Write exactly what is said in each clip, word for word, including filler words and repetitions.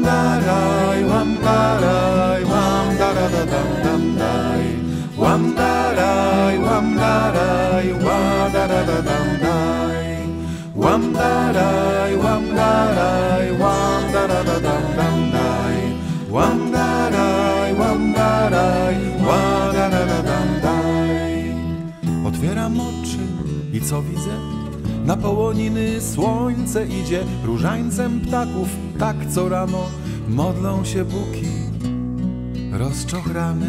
daraj, łam daraj, łam dara da dam dam daj. Łam daraj, łam daraj, ła dara da dam daj. Łam daraj, łam daraj, łam dara da dam dam daj. Łam daraj, łam daraj, ła dara da dam daj. Otwieram oczy i co widzę? Na połoniny słońce idzie, różańcem ptaków tak co rano modlą się buki rozczochrane.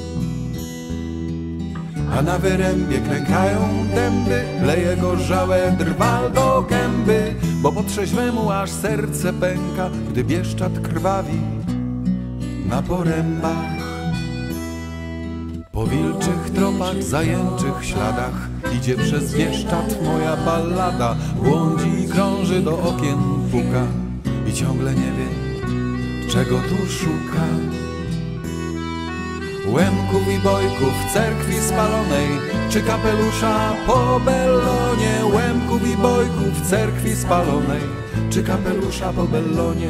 A na wyrębie klękają dęby, leje gorzałe drwal do gęby, bo po trzeźwemu aż serce pęka, gdy Bieszczad krwawi na porębach. Po wilczych tropach, zajęczych śladach idzie przez Bieszczad moja ballada. Błądzi i krąży, do okien puka i ciągle nie wie, czego tu szuka. Łemków i bojków w cerkwi spalonej, czy kapelusza po bellonie. Łemków i bojków w cerkwi spalonej, czy kapelusza po bellonie.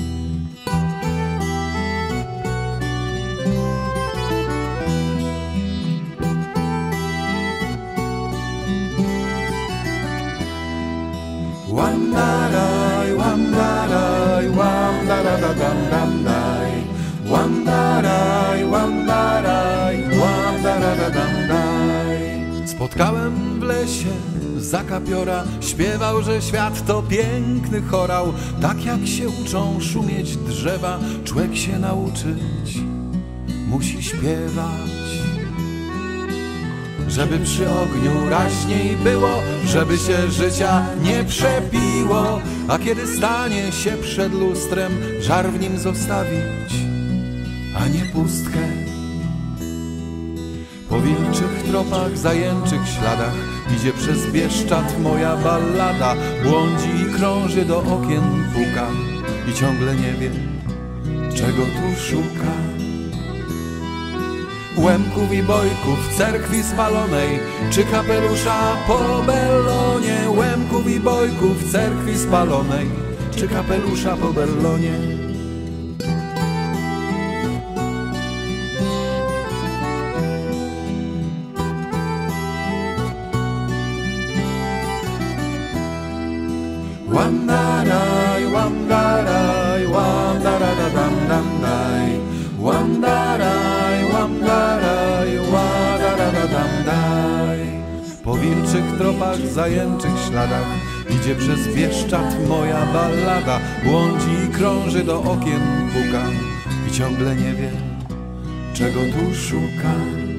Łam daraj, łam daraj, łam dara da dam dam daj. Łam daraj, łam daraj, łam dara da dam daj. Spotkałem w lesie zakapiora, śpiewał, że świat to piękny chorał. Tak jak się uczą szumieć drzewa, człowiek się nauczyć musi śpiewać. Żeby przy ogniu raźniej było, żeby się życia nie przepiło, a kiedy stanie się przed lustrem, żar w nim zostawić, a nie pustkę. Po wilczych tropach, zajęczych śladach idzie przez Bieszczad moja ballada. Błądzi i krąży, do okien puka i ciągle nie wie, czego tu szuka. Łemków i bojków w cerkwi spalonej, czy kapelusza po bellonie. Łemków i bojków w cerkwi spalonej, czy kapelusza po bellonie. Łam daraj, łam daraj, łam dara da dam dam daj. Łam daraj, łam daraj, ła dara da dam daj. Po wilczych tropach, zajęczych śladach idzie przez Bieszczad moja ballada. Błądzi i krąży, do okien puka i ciągle nie wie, czego tu szuka.